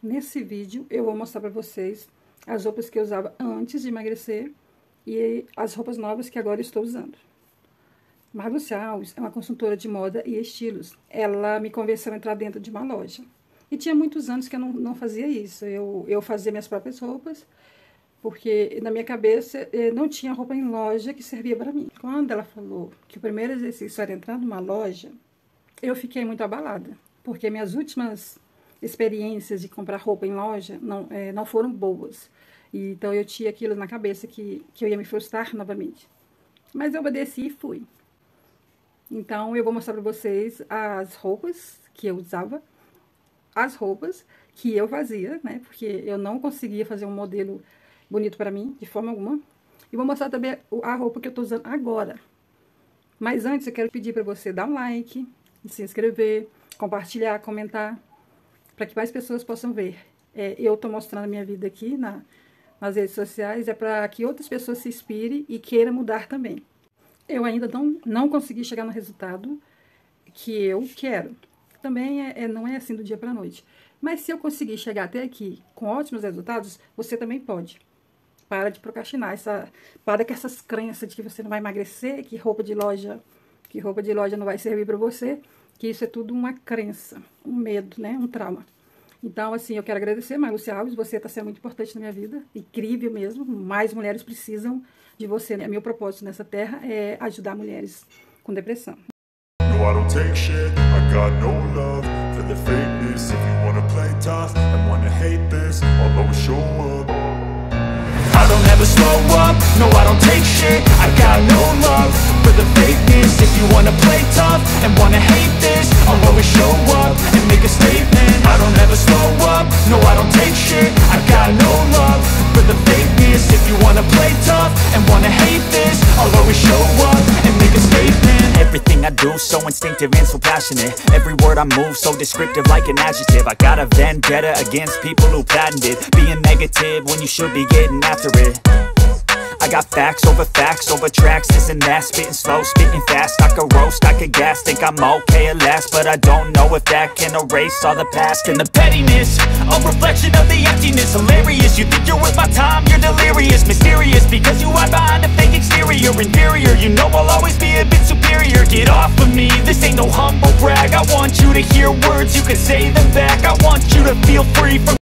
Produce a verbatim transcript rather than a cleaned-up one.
Nesse vídeo eu vou mostrar para vocês as roupas que eu usava antes de emagrecer e as roupas novas que agora estou usando. Marluce Alves é uma consultora de moda e estilos. Ela me convenceu a entrar dentro de uma loja. E tinha muitos anos que eu não, não fazia isso. Eu, eu fazia minhas próprias roupas, porque na minha cabeça não tinha roupa em loja que servia para mim. Quando ela falou que o primeiro exercício era entrar numa loja, eu fiquei muito abalada, porque minhas últimas experiências de comprar roupa em loja não, é, não foram boas. E, então eu tinha aquilo na cabeça que, que eu ia me frustrar novamente. Mas eu obedeci e fui. Então eu vou mostrar para vocês as roupas que eu usava, as roupas que eu fazia, né? Porque eu não conseguia fazer um modelo bonito para mim, de forma alguma. E vou mostrar também a roupa que eu tô usando agora. Mas antes eu quero pedir para você dar um like, se inscrever, compartilhar, comentar, para que mais pessoas possam ver. É, eu tô mostrando a minha vida aqui na, nas redes sociais, é para que outras pessoas se inspirem e queiram mudar também. Eu ainda não, não consegui chegar no resultado que eu quero. Também é, é, não é assim do dia para a noite. Mas se eu conseguir chegar até aqui com ótimos resultados, você também pode. Para de procrastinar. Essa, para com essas crenças de que você não vai emagrecer, que roupa de loja, que roupa de loja não vai servir para você. Que isso é tudo uma crença, um medo, né? Um trauma. Então, assim, eu quero agradecer, Marluce Alves, você está sendo muito importante na minha vida. Incrível mesmo. Mais mulheres precisam de você. Meu propósito nessa terra é ajudar mulheres com depressão. No, I don't take shit, I got no love for the fakeness. If you wanna play tough and wanna hate this, I'll always show up. I don't ever slow up, no, I don't take shit, I got no love for the fakeness. If you wanna play tough and wanna hate this, I'll always show up and make a statement. I don't ever slow up, no, I don't take shit, I got no love for the fakeness. If you wanna play tough and wanna hate this, I'll always show up and make a statement. Everything I do so instinctive and so passionate. Every word I move so descriptive like an adjective. I got a vendetta against people who patented being negative when you should be getting after it. I got facts over facts over tracks, this and that. Spitting slow, spitting fast, I could roast, I could gas. Think I'm okay at last, but I don't know if that can erase all the past. And the pettiness, a reflection of the emptiness. Hilarious, you think you're worth my time, you're delirious. Mysterious, because you hide behind a fake exterior. Inferior, you know I'll always be a bit superior. Get off of me, this ain't no humble brag. I want you to hear words, you can say them back. I want you to feel free from